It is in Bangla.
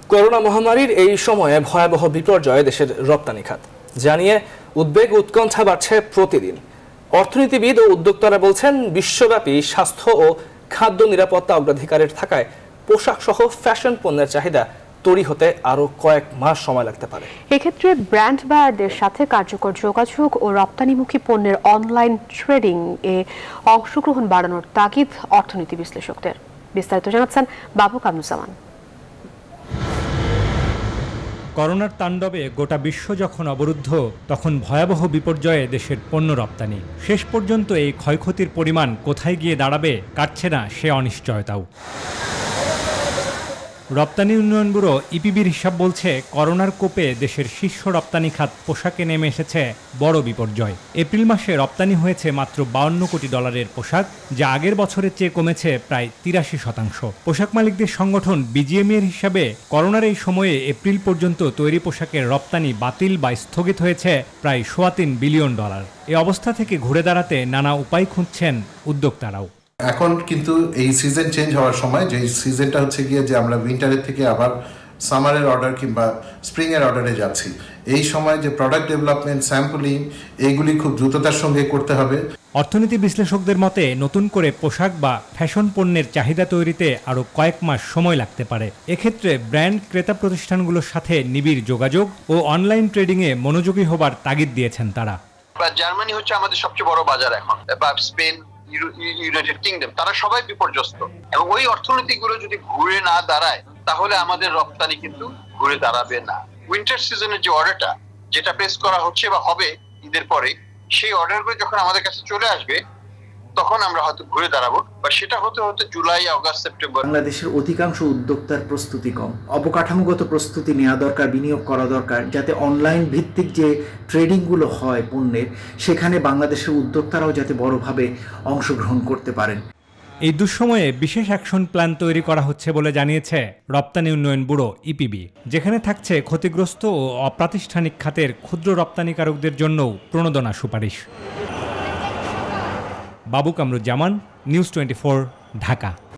করোনা মহামারীর এই সময়ে ভয়াবহ বিপর্যয় দেশের রপ্তানি খাত জানিয়ে উদ্বেগ উৎকণ্ঠা বাড়ছে প্রতিদিন। অর্থনীতিবিদ ও উদ্যোক্তারা বলছেন, বিশ্বব্যাপী স্বাস্থ্য ও খাদ্য নিরাপত্তা অগ্রাধিকারের থাকায় পোশাক সহ ফ্যাশন পণ্যের চাহিদা তৈরি হতে আরো কয়েক মাস সময় লাগতে পারে। এক্ষেত্রে ব্র্যান্ড বায়ারদের সাথে কার্যকর যোগাযোগ ও রপ্তানিমুখী পণ্যের অনলাইন ট্রেডিং এ অংশগ্রহণ বাড়ানোর তাগিদ অর্থনীতি বিশ্লেষকদের। বিস্তারিত জানাচ্ছেন বাবু কামরুজ্জামান। করোনার তাণ্ডবে গোটা বিশ্ব যখন অবরুদ্ধ, তখন ভয়াবহ বিপর্যয়ে দেশের পণ্য রপ্তানি। শেষ পর্যন্ত এই ক্ষয়ক্ষতির পরিমাণ কোথায় গিয়ে দাঁড়াবে কাটছে না সে অনিশ্চয়তাও। রপ্তানি উন্নয়ন ব্যুরো ইপিবির হিসাব বলছে, করোনার কোপে দেশের শীর্ষ রপ্তানি খাত পোশাকে নেমে এসেছে বড় বিপর্যয়। এপ্রিল মাসে রপ্তানি হয়েছে মাত্র 52 কোটি ডলারের পোশাক, যা আগের বছরের চেয়ে কমেছে প্রায় 83%। পোশাক মালিকদের সংগঠন বিজিএমইএর হিসাবে করোনার এই সময়ে এপ্রিল পর্যন্ত তৈরি পোশাকের রপ্তানি বাতিল বা স্থগিত হয়েছে প্রায় $3.25 বিলিয়ন। এই অবস্থা থেকে ঘুরে দাঁড়াতে নানা উপায় খুঁজছেন উদ্যোক্তারাও। এখন কিন্তু এই সিজন চেঞ্জ হওয়ার সময়, যে সিজনটা হচ্ছে গিয়ে যে আমরা উইন্টারের থেকে আবার সামারের অর্ডার কিংবা স্প্রিং এর অর্ডারে যাচ্ছি, এই সময় যে প্রোডাক্ট ডেভেলপমেন্ট, স্যাম্পলিং, এইগুলি খুব দ্রুততার সঙ্গে করতে হবে। অর্থনীতি বিশ্লেষকদের মতে, নতুন করে পোশাক বা ফ্যাশন পণ্যের চাহিদা তৈরিতে আরও কয়েক মাস সময় লাগতে পারে। এক্ষেত্রে ব্র্যান্ড ক্রেতা প্রতিষ্ঠানগুলোর সাথে নিবিড় যোগাযোগ ও অনলাইন ট্রেডিংয়ে মনোযোগী হবার তাগিদ দিয়েছেন তারা। জার্মানি হচ্ছে আমাদের সবচেয়ে বড় বাজার এখন, বা স্পেন, ইউনাইটেড কিংডম, তারা সবাই বিপর্যস্ত, এবং ওই অর্থনীতিগুলো যদি ঘুরে না দাঁড়ায় তাহলে আমাদের রপ্তানি কিন্তু ঘুরে দাঁড়াবে না। উইন্টার সিজনের যে অর্ডারটা যেটা প্লেস করা হচ্ছে বা হবে ঈদের পরে, সেই অর্ডারগুলো যখন আমাদের কাছে চলে আসবে তখন আমরা হয়তো ঘুরে দাঁড়াবো, বা সেটা হতে হতে জুলাই, আগস্ট, সেপ্টেম্বর। বাংলাদেশের অধিকাংশ উদ্যোক্তার প্রস্তুতি কম। অবকাঠামোগত প্রস্তুতি নেওয়া দরকার, বিনিয়োগ করা দরকার, যাতে অনলাইন ভিত্তিক যে ট্রেডিংগুলো হয় পণ্যের, সেখানে বাংলাদেশের উদ্যোক্তারাও যাতে বড়ভাবে অংশগ্রহণ করতে পারেন। এই দুঃসময়ে বিশেষ অ্যাকশন প্ল্যান তৈরি করা হচ্ছে বলে জানিয়েছে রপ্তানি উন্নয়ন ব্যুরো ইপিবি, যেখানে থাকছে ক্ষতিগ্রস্ত ও অপ্রাতিষ্ঠানিক খাতের ক্ষুদ্র রপ্তানিকারকদের জন্যও প্রণোদনা সুপারিশ। বাবু কামরুজ্জামান, নিউজ 24, ঢাকা।